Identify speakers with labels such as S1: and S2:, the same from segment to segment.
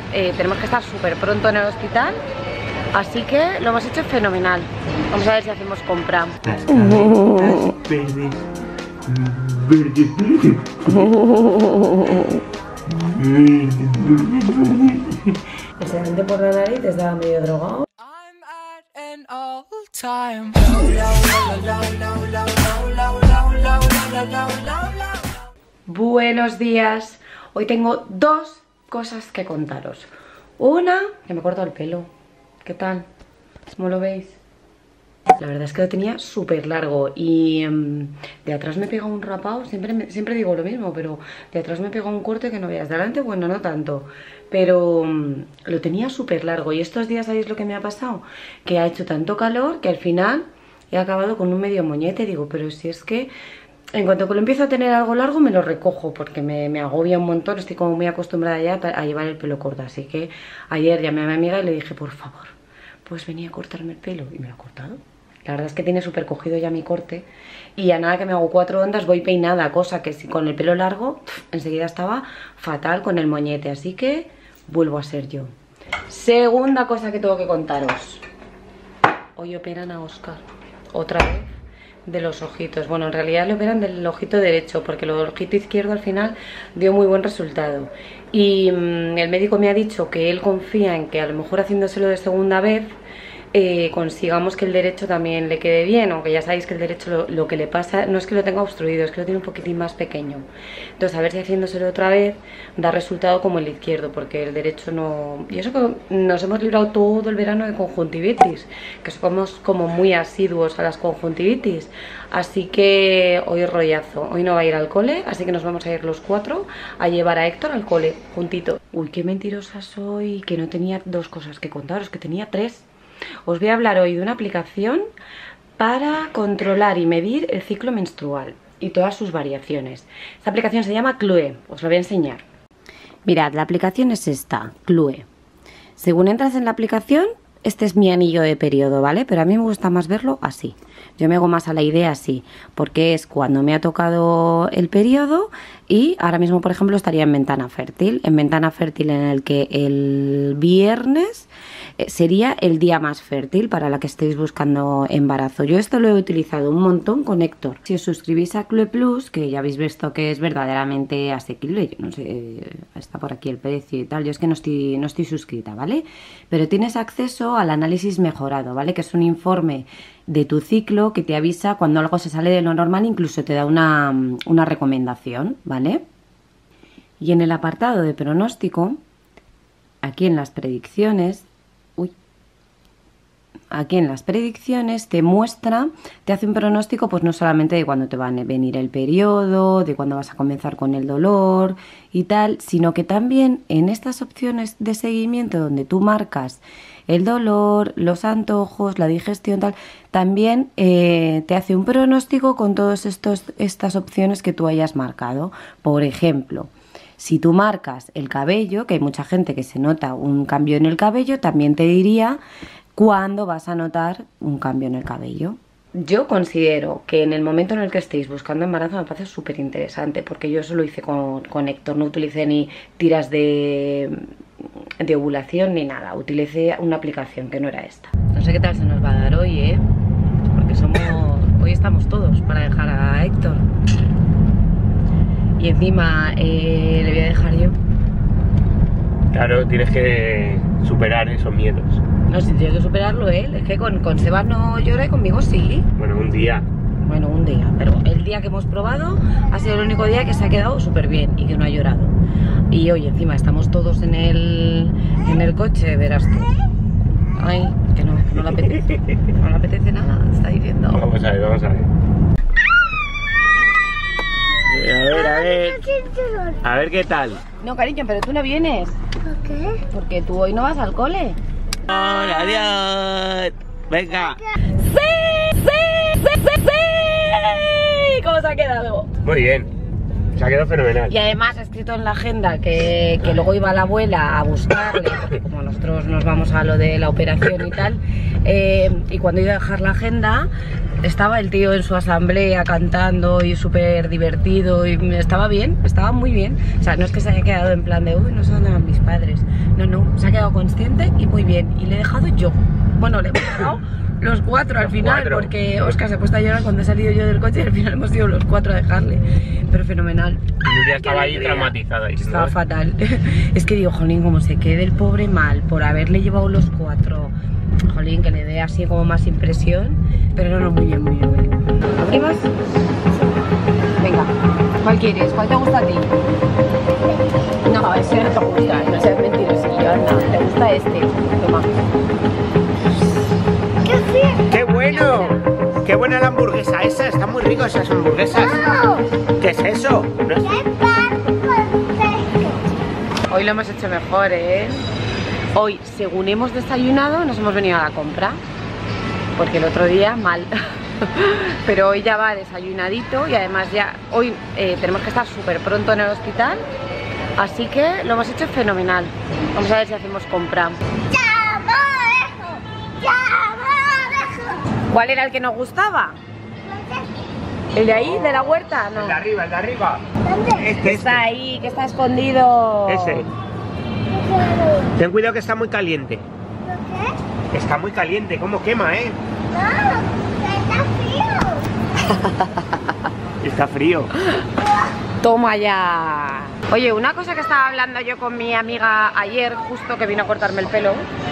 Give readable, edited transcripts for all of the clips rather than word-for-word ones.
S1: tenemos que estar súper pronto en el hospital, así que lo hemos hecho fenomenal. Vamos a ver si hacemos compra.
S2: Verde.
S1: El sedante por la nariz te estaba medio drogado. Buenos días. Hoy tengo dos cosas que contaros. Una, que me he cortado el pelo. ¿Qué tal? ¿Cómo lo veis? La verdad es que lo tenía súper largo y de atrás me pega un rapado. Siempre digo lo mismo, pero de atrás me pega un corte que no veas. De adelante, bueno, no tanto, pero lo tenía súper largo. Y estos días, ¿sabéis lo que me ha pasado? Que ha hecho tanto calor que al final he acabado con un medio moñete. Digo, pero si es que en cuanto que lo empiezo a tener algo largo me lo recojo porque me agobia un montón. Estoy como muy acostumbrada ya a llevar el pelo corto. Así que ayer llamé a mi amiga y le dije, por favor, pues venía a cortarme el pelo. Y me lo ha cortado. La verdad es que tiene súper cogido ya mi corte. Y a nada que me hago 4 ondas voy peinada. Cosa que si con el pelo largo enseguida estaba fatal con el moñete. Así que vuelvo a ser yo. Segunda cosa que tengo que contaros. Hoy operan a Óscar otra vez de los ojitos. Bueno, en realidad le operan del ojito derecho, porque el ojito izquierdo al final dio muy buen resultado. Y el médico me ha dicho que él confía en que a lo mejor haciéndoselo de segunda vez consigamos que el derecho también le quede bien, aunque ya sabéis que el derecho lo que le pasa no es que lo tenga obstruido, es que lo tiene un poquitín más pequeño. Entonces a ver si haciéndoselo otra vez da resultado como el izquierdo, porque el derecho no... Y eso que nos hemos librado todo el verano de conjuntivitis, que somos como muy asiduos a las conjuntivitis. Así que hoy rollazo, hoy no va a ir al cole, así que nos vamos a ir los 4 a llevar a Héctor al cole, juntito. Uy, qué mentirosa soy, que no tenía 2 cosas que contaros, que tenía 3. Os voy a hablar hoy de una aplicación para controlar y medir el ciclo menstrual y todas sus variaciones. Esta aplicación se llama Clue, os la voy a enseñar. Mirad, la aplicación es esta, Clue. Según entras en la aplicación, este es mi anillo de periodo, ¿vale? Pero a mí me gusta más verlo así. Yo me hago más a la idea así, porque es cuando me ha tocado el periodo y ahora mismo, por ejemplo, estaría en ventana fértil. En ventana fértil en el que el viernes sería el día más fértil para la que estéis buscando embarazo. Yo esto lo he utilizado un montón con Héctor. Si os suscribís a Clue Plus, que ya habéis visto que es verdaderamente asequible, yo no sé, está por aquí el precio y tal, yo es que no estoy suscrita, ¿vale? Pero tienes acceso al análisis mejorado, ¿vale? Que es un informe de tu ciclo que te avisa cuando algo se sale de lo normal, incluso te da una recomendación, ¿vale? Y en el apartado de pronóstico, aquí en las predicciones, te muestra, te hace un pronóstico pues no solamente de cuándo te va a venir el periodo, de cuándo vas a comenzar con el dolor y tal, sino que también en estas opciones de seguimiento donde tú marcas el dolor, los antojos, la digestión, tal, también te hace un pronóstico con todas estas opciones que tú hayas marcado. Por ejemplo, si tú marcas el cabello, que hay mucha gente que se nota un cambio en el cabello, también te diría cuándo vas a notar un cambio en el cabello. Yo considero que en el momento en el que estéis buscando embarazo me parece súper interesante, porque yo eso lo hice con Héctor, no utilicé ni tiras de ovulación ni nada, utilicé una aplicación que no era esta. No sé qué tal se nos va a dar hoy, porque hoy estamos todos para dejar a Héctor. Y encima le voy a dejar yo.
S2: Claro, tienes que superar esos miedos.
S1: No, si tienes que superarlo él, es que con Sebas no llora y conmigo sí.
S2: Bueno, un día.
S1: Bueno, un día, pero el día que hemos probado ha sido el único día que se ha quedado súper bien y que no ha llorado. Y hoy encima estamos todos en el coche, verás tú. Ay, que no le apetece. No le apetece nada, está diciendo.
S2: Vamos a ver. A ver qué tal.
S1: No, cariño, pero tú no vienes.
S3: ¿Por qué?
S1: Porque tú hoy no vas al cole.
S2: Hola, adiós. Venga.
S1: ¡Sí! ¿Cómo se ha quedado?
S2: Muy bien. Se ha quedado fenomenal.
S1: Y además he escrito en la agenda que luego iba la abuela a buscarle, porque como nosotros nos vamos a lo de la operación y tal, y cuando iba a dejar la agenda estaba el tío en su asamblea cantando y súper divertido y estaba bien, estaba muy bien. O sea, no es que se haya quedado en plan de uy, no sé dónde van mis padres. No, se ha quedado consciente y muy bien. Y le he dejado yo. Bueno, le he dejado los 4 al final, porque Oscar se ha puesto a llorar cuando he salido yo del coche y al final hemos ido los 4 a dejarle. Pero fenomenal.
S2: Nuria estaba ahí traumatizada.
S1: Estaba fatal. Es que digo, jolín, como se quede el pobre mal por haberle llevado los 4. Jolín, que le dé así como más impresión. Pero no, muy bien, muy bien, muy bien. ¿Abrimos? Venga, ¿cuál quieres? ¿Cuál te gusta a ti? No, ese no te gusta, no seas mentirosillo, anda, te gusta este. Toma.
S2: ¡Qué bueno! ¡Qué buena la hamburguesa esa! Están muy ricas esas hamburguesas. ¿Qué es eso? ¿No es?
S1: Hoy lo hemos hecho mejor, ¿eh? Hoy, según hemos desayunado, nos hemos venido a la compra. Porque el otro día, mal. Pero hoy ya va desayunadito y además ya hoy tenemos que estar súper pronto en el hospital. Así que lo hemos hecho fenomenal. Vamos a ver si hacemos compra. ¿Cuál era el que nos gustaba? ¿El de ahí, de la huerta? No.
S2: El de arriba, el de arriba.
S1: Que está ahí, que está escondido.
S2: Ese. Ten cuidado que está muy caliente.
S3: ¿Qué?
S2: Está muy caliente, ¿cómo quema, eh?
S3: No, está frío.
S2: Está frío.
S1: Toma ya. Oye, una cosa que estaba hablando yo con mi amiga ayer, justo que vino a cortarme el pelo.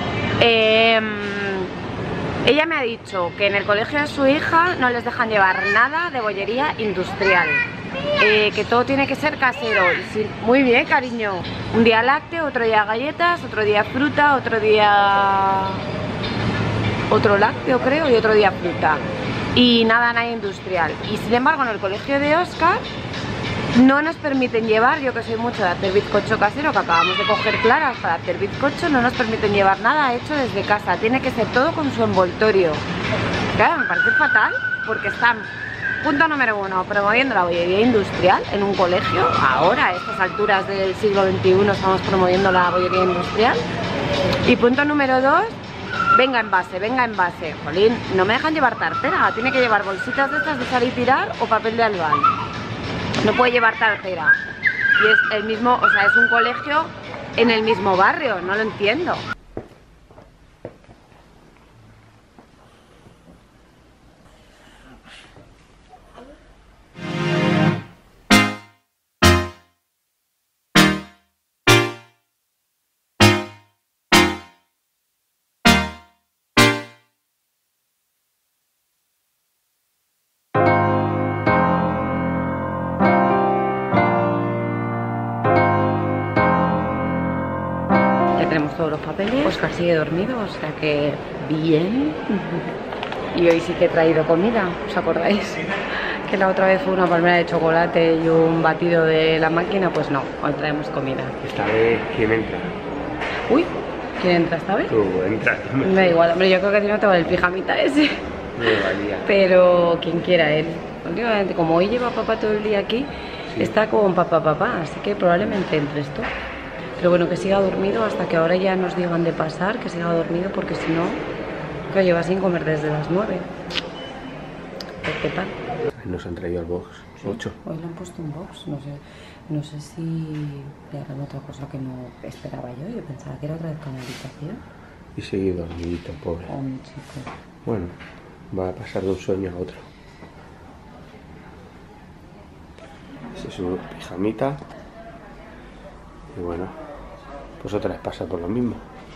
S1: Ella me ha dicho que en el colegio de su hija no les dejan llevar nada de bollería industrial. Que todo tiene que ser casero. Sí, muy bien, cariño. Un día lácteo, otro día galletas, otro día fruta, otro día otro lácteo creo y otro día fruta. Y nada industrial. Y sin embargo en el colegio de Oscar no nos permiten llevar, yo que soy mucho de hacer bizcocho casero, que acabamos de coger claras para hacer bizcocho, no nos permiten llevar nada hecho desde casa. Tiene que ser todo con su envoltorio. Claro, me parece fatal porque están... Punto número 1, promoviendo la bollería industrial en un colegio. Ahora, a estas alturas del siglo XXI, estamos promoviendo la bollería industrial. Y punto número 2, venga envase, venga envase. Jolín, no me dejan llevar tartera, tiene que llevar bolsitas de estas de sal y tirar o papel de albal. No puede llevar tartera. Y es el mismo, o sea, es un colegio en el mismo barrio, no lo entiendo. Tenemos todos los papeles. Oscar sigue dormido, o sea que bien. Y hoy sí que he traído comida, ¿os acordáis? Que la otra vez fue una palmera de chocolate y un batido de la máquina. Pues no, hoy traemos comida.
S2: Esta vez, ¿quién entra?
S1: Uy, ¿quién entra esta vez?
S2: Tú entras.
S1: Me da igual, hombre, yo creo que a ti no te vale el pijamita ese.
S2: Me valía.
S1: Pero quien quiera él. Últimamente, como hoy lleva papá todo el día aquí,
S2: Sí.
S1: está con papá, así que probablemente entres tú. Pero bueno, que siga dormido hasta que ahora ya nos digan de pasar, que siga dormido porque si no, que lleva sin comer desde las 9. ¿Qué tal?
S2: Nos han traído al box 8.
S1: Hoy le han puesto un box, no sé si le harán otra cosa que no esperaba yo pensaba que era otra vez canalización.
S2: Y sigue dormidito, pobre.
S1: Oh, mi chico.
S2: Bueno, va a pasar de un sueño a otro. Ese es su pijamita. Y bueno, pues otra vez pasa por lo mismo.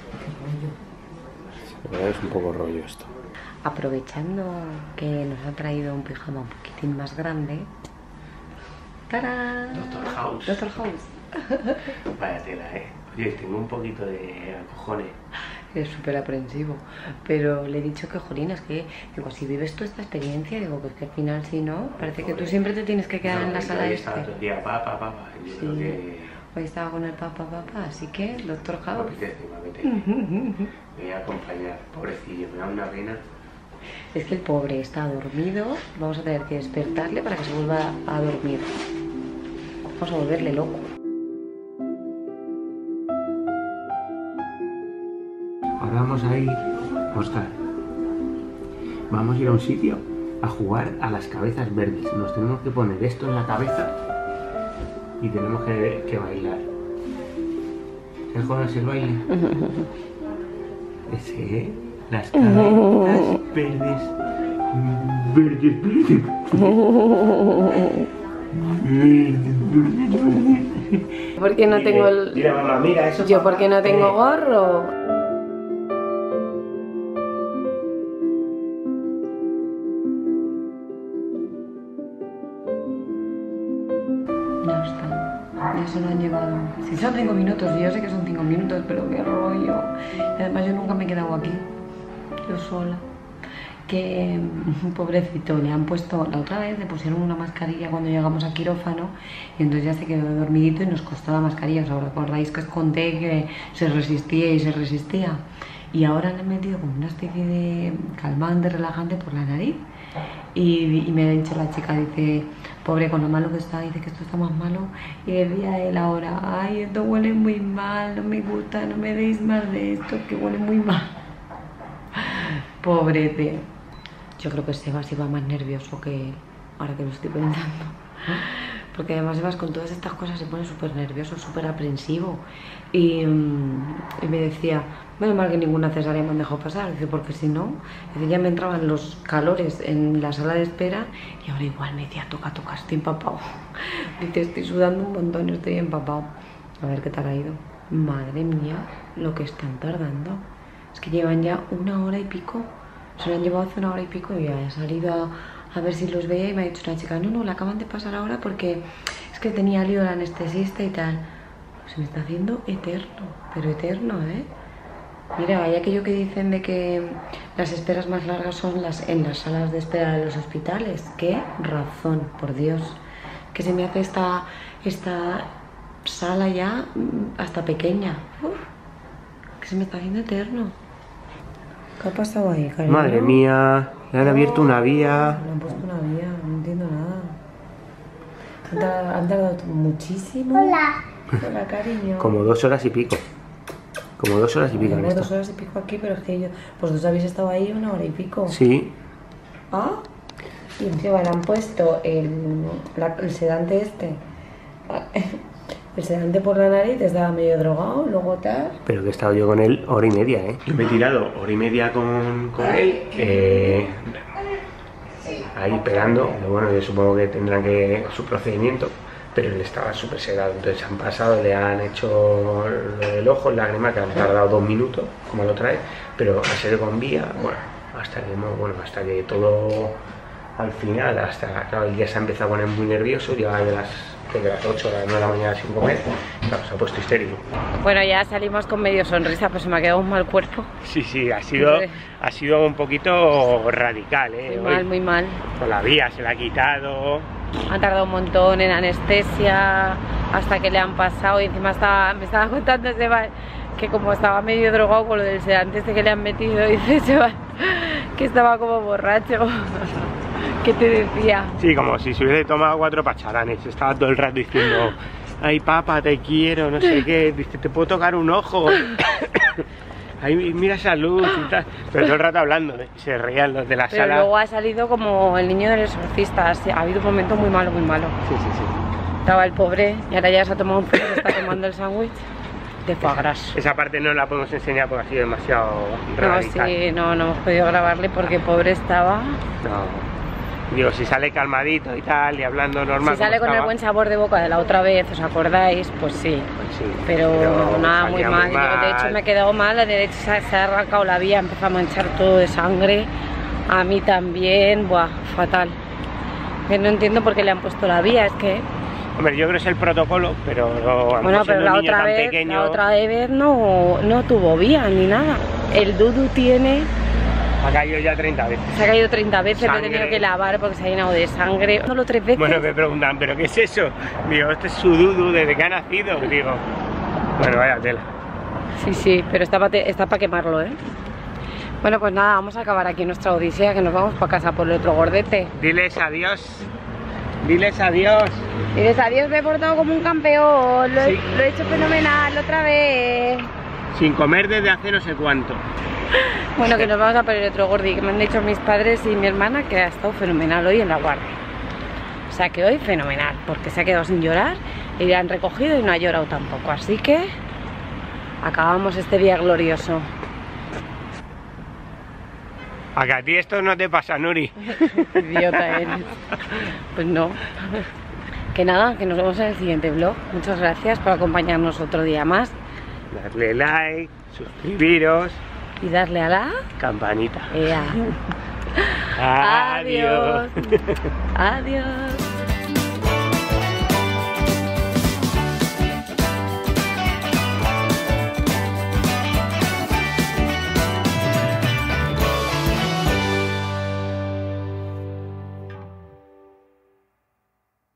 S2: La verdad es un poco rollo esto.
S1: Aprovechando que nos ha traído un pijama un poquitín más grande. ¡Tarán!
S2: Doctor House.
S1: Doctor House.
S2: Vaya tela, Oye, tengo un poquito de acojones.
S1: Es súper aprensivo. Pero le he dicho que, jolín, es que digo, si vives tú esta experiencia, digo, pues que al final si no, parece que tú siempre te tienes que quedar en la sala
S2: Estaba todo el día papá. Yo creo que...
S1: Hoy estaba con el papá, así que, Doctor House.
S2: Me apetece. Me voy a acompañar, pobrecillo, me da una pena.
S1: Es que el pobre está dormido, vamos a tener que despertarle para que se vuelva a dormir. Vamos a volverle loco.
S2: Ahora vamos a ir, Oscar. Vamos a ir a un sitio a jugar a las cabezas verdes. Nos tenemos que poner esto en la cabeza y tenemos que bailar. ¿El juego es el baile? Ese, las cabezas verdes. Verdes, verdes.
S1: ¿Por qué no tengo el...
S2: Mira, mamá, mira, eso.
S1: Yo, ¿por qué no tengo gorro? Ya está. Ya se lo han llevado. Si son 5 minutos, yo sé que son 5 minutos, pero qué rollo. Y además yo nunca me he quedado aquí, yo sola. Que pobrecito, le han puesto, la otra vez le pusieron una mascarilla cuando llegamos al quirófano y entonces ya se quedó dormidito y nos costó la mascarilla. ¿Os acordáis que os conté que se resistía y se resistía? Y ahora le han metido como una especie de calmante, relajante por la nariz. Y me ha dicho la chica, dice, pobre, con lo malo que está, dice que esto está más malo. Y decía él ahora, ay, esto huele muy mal, no me gusta, no me deis más de esto, que huele muy mal. Pobrete. Yo creo que Sebas iba más nervioso que él, ahora que lo estoy pensando. Porque además Sebas con todas estas cosas se pone súper nervioso, súper aprensivo. Y me decía, menos mal que ninguna cesárea me han dejado pasar. Dice, porque si no, ya me entraban los calores en la sala de espera y ahora igual me decía, toca, estoy empapado. Dice, estoy sudando un montón, estoy empapado. A ver qué tal ha ido. Madre mía, lo que están tardando. Es que llevan ya 1 hora y pico. Se lo han llevado hace 1 hora y pico y ya he salido a ver si los veía y me ha dicho una chica, no, la acaban de pasar ahora porque es que tenía lío el anestesista y tal. Se me está haciendo eterno, pero eterno, ¿eh? Mira, hay aquello que dicen de que las esperas más largas son en las salas de espera de los hospitales. ¡Qué razón, por Dios! Que se me hace esta sala ya hasta pequeña. Uf, que se me está haciendo eterno. ¿Qué ha pasado ahí, cariño?
S2: Madre mía, le han abierto una vía.
S1: Le han puesto una vía, no entiendo nada. Han tardado muchísimo.
S3: Hola.
S1: Hola, cariño.
S2: Como 2 horas y pico. Como 2 horas y pico en
S1: Tenemos
S2: esto.
S1: 2 horas y pico aquí, pero es que vosotros habéis estado ahí 1 hora y pico.
S2: Sí.
S1: Ah, y encima le han puesto el sedante este. El sedante por la nariz, estaba medio drogado, luego tal.
S2: Pero que he estado yo con él 1 hora y media, ¿eh? Yo me he tirado 1 hora y media con él. Ahí pegando. Bueno, yo supongo que tendrán su procedimiento. Pero él estaba súper sedado. Entonces han pasado, le han hecho lo del ojo, el lágrima, que han tardado 2 minutos, como lo trae. Pero ha sido con vía, bueno, hasta que todo al final, claro, él ya se ha empezado a poner muy nervioso, lleva de las 8 a las 9 de la mañana sin comer, claro, se ha puesto histérico.
S1: Bueno, ya salimos con medio sonrisa, pero se me ha quedado un mal cuerpo.
S2: Sí, ha sido un poquito radical, ¿eh?
S1: Muy mal.
S2: Con la vía se la ha quitado.
S1: Han tardado un montón en anestesia, hasta que le han pasado, y encima me estaba contando Sebas que como estaba medio drogado con lo del sedante este que le han metido, dice Sebas que estaba como borracho. ¿Qué te decía?
S2: Sí, como si se hubiese tomado 4 pacharanes. Estaba todo el rato diciendo, ay papá, te quiero, no sé qué. Dice, te puedo tocar un ojo. Ay, mira esa luz y tal. Pero todo el rato hablando, se reían los de la sala.
S1: Pero luego ha salido como el niño del exorcista. Ha habido un momento muy malo, muy malo.
S2: Sí.
S1: Estaba el pobre y ahora ya se ha tomado un frío, se está tomando el sándwich de foie gras.
S2: Esa parte no la podemos enseñar porque ha sido demasiado radical.
S1: Sí, no hemos podido grabarle porque pobre estaba.
S2: No. Digo, si sale calmadito y tal, y hablando normal.
S1: Si sale con el buen sabor de boca de la otra vez, ¿os acordáis? Pues sí. Pero nada, muy mal. De hecho me he quedado mal, de hecho se ha arrancado la vía, empezó a manchar todo de sangre. A mí también, buah, fatal. Que no entiendo por qué le han puesto la vía, es que...
S2: Hombre, yo creo que es el protocolo, pero...
S1: Bueno, pero la otra vez no tuvo vía ni nada. El Dudu tiene...
S2: Ha caído ya 30 veces.
S1: Se ha caído 30 veces,
S2: Sangre.
S1: lo he tenido que lavar porque se ha llenado de sangre. Solo 3 veces.
S2: Bueno, me preguntan, ¿pero qué es eso? Digo, este es su Dudu desde que ha nacido. Digo, bueno, vaya tela.
S1: Sí, pero está para quemarlo, ¿eh? Bueno, pues nada, vamos a acabar aquí nuestra odisea, que nos vamos para casa por el otro gordete.
S2: Diles adiós. Diles adiós.
S1: Diles adiós, me he portado como un campeón. Lo he hecho fenomenal otra vez.
S2: Sin comer desde hace no sé cuánto.
S1: Bueno, que nos vamos a poner otro gordi, que me han dicho mis padres y mi hermana que ha estado fenomenal hoy en la guardia. O sea que hoy fenomenal, porque se ha quedado sin llorar y le han recogido y no ha llorado tampoco, así que acabamos este día glorioso.
S2: ¿A que a ti esto no te pasa, Nuri?
S1: Idiota eres. Pues no. Que nada, que nos vemos en el siguiente vlog. Muchas gracias por acompañarnos otro día más.
S2: Darle like, suscribiros.
S1: Y darle a la
S2: Campanita.
S1: ea.
S2: Adiós.
S1: Adiós.